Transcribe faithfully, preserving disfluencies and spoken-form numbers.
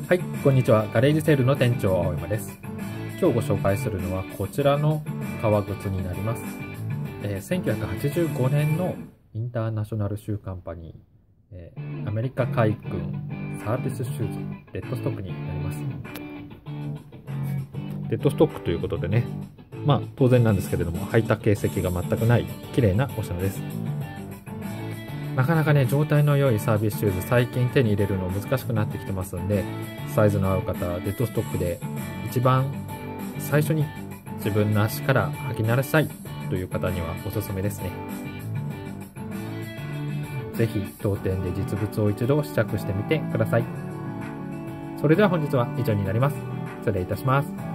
はい、こんにちは。ガレージセールの店長、青山です。今日ご紹介するのはこちらの革靴になります。えー、せんきゅうひゃくはちじゅうごねんのインターナショナルシューカンパニー、えー、アメリカ海軍サービスシューズ、レッドストックになります。レッドストックということでね、まあ当然なんですけれども、履いた形跡が全くない綺麗なお品です。なかなかね、状態の良いサービスシューズ、最近手に入れるの難しくなってきてますんで、サイズの合う方、デッドストックで一番最初に自分の足から履き慣らしたいという方にはおすすめですね。ぜひ当店で実物を一度試着してみてください。それでは本日は以上になります。失礼いたします。